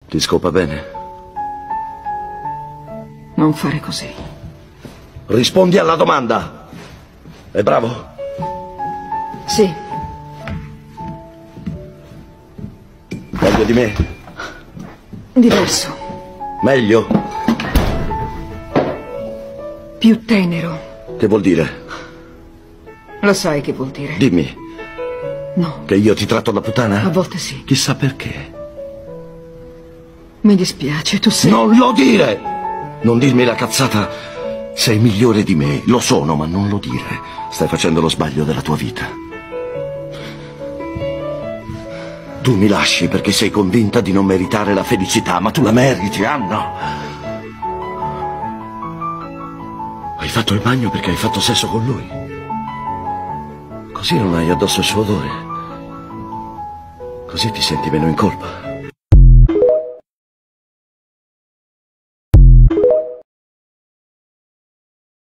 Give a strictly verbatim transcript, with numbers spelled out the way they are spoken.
Ti scopa bene? Non fare così. Rispondi alla domanda. È bravo? Sì. Meglio di me? Diverso. Meglio? Più tenero. Che vuol dire? Lo sai che vuol dire? Dimmi. No. Che io ti tratto da puttana? A volte sì. Chissà perché. Mi dispiace, tu sei... Non lo dire! Non dirmi la cazzata. Sei migliore di me. Lo sono, ma non lo dire. Stai facendo lo sbaglio della tua vita. Tu mi lasci perché sei convinta di non meritare la felicità, ma tu la meriti, Anna. Hai fatto il bagno perché hai fatto sesso con lui. Così non hai addosso il suo odore. Così ti senti meno in colpa.